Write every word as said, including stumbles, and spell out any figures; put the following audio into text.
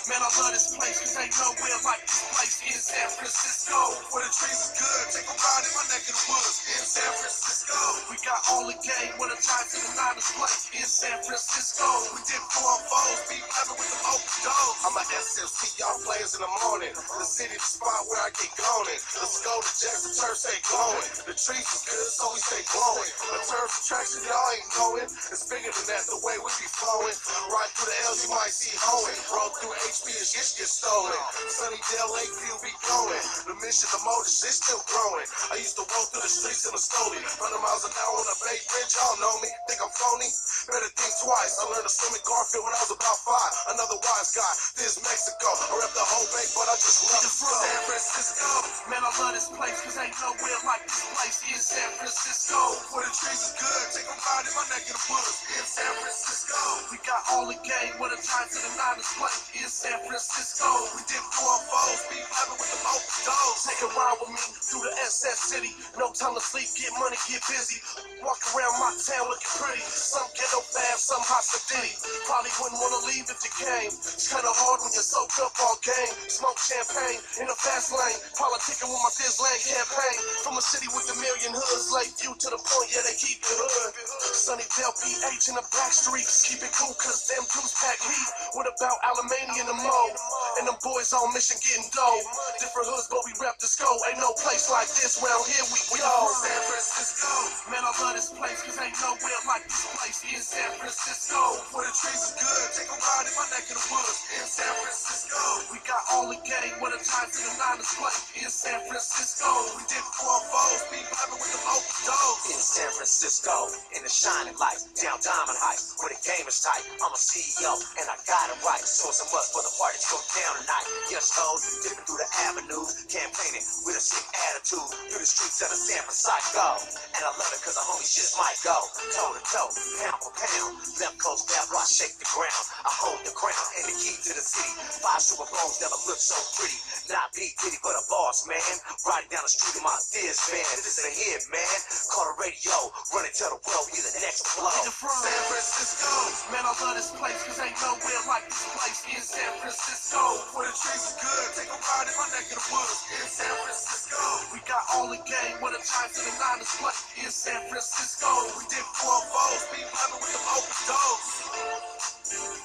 Man, I love this place, cause ain't nowhere like this place in San Francisco. Where the trees is good, take a ride in my neck of the woods in San Francisco. We got all the game, when the Giants and the Niners play in San Francisco. We did four on fours, be rapping with them open doors. I'm a S F C, y'all players in the morning. The city, the spot where I get going. Let's go to Jackson, turf stay glowing. The trees is good, so we stay glowing. The turf attraction, y'all ain't knowing. It's bigger than that, the way we be flowing. Right through the L, you might see hoeing. Roll through H B, and shit get stolen. Sunnydale, Lakeview be going. The mission, the motor, shit still growing. I used to roll through the streets in a stoley. one hundred miles an hour on a Bay Bridge, y'all know me. Think I'm phony? Better think twice. I learned to swim in Garfield when I was about five. Another wise guy, this Mexico. I rep the whole bank, but I just love it from San Francisco. Man, I love this place, cause ain't nowhere like this place in San Francisco. Where the trees is good, take a ride in my neck of the woods in San Francisco. We got all the game, where the Giants and the Niners play in San Francisco. We did four on fours, be rapping with them open doors. Take a ride with me through the S F City. No time to sleep, get money, get busy. Walk around my town looking pretty. Some ghetto fast, some hot sedity. Probably wouldn't want to leave if you came. It's kinda hard when you're soaked up all game. Smoke champagne in the fast lane. Politicking with my Disneyland campaign. From a city with a million hoods, Lakeview to the point, yeah, they keep it hood. Sunnydale, P H in the back streets. Keep it cool, cause them dudes pack heat. What about Alamany and the Mo? And them boys on mission getting dough. Different hoods, but we rep the scope. Ain't no place like this round here, we go. San Francisco. Man, I love this place, cause ain't nowhere like this place in San Francisco. Where the trees is good, take a ride in my neck of the woods in San Francisco. We got all the game, where the Giants and the Niners play in San Francisco. We did four on fours, be rapping with them open doors. In San Francisco, in the shining lights, down Diamond Heights, where the game is tight. I'm a C E O, and I got it right. So it's a must for the party to go down tonight. Yes, hoes, dipping through the avenues, campaigning with a sick attitude, through the streets of the San Francisco. And I love it cause the homies just might go toe to toe, pound for pound. Left coast, that rock, shake the ground. I hold the crown and the key to the city. Five Super Bowls never look so pretty. Not P. Diddy, but a boss, man. Riding down the street in my Diz van. This is a hit, man. Call the radio, run it, tell the world we the next blow. San Francisco. Man, I love this place, cause ain't nowhere like this place in San Francisco. Where the trees is good, take a ride in my neck of the woods in San Francisco. We got all the game, where the Giants and the Niners play in San Francisco. We did four on fours, be rapping with them open doors.